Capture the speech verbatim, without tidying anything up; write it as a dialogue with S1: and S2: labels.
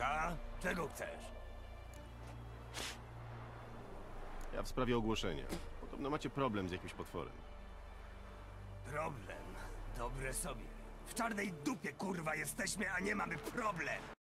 S1: Ta? Czego chcesz?
S2: Ja w sprawie ogłoszenia. Podobno macie problem z jakimś potworem.
S1: Problem. Dobre sobie. W czarnej dupie, kurwa, jesteśmy, a nie mamy problem.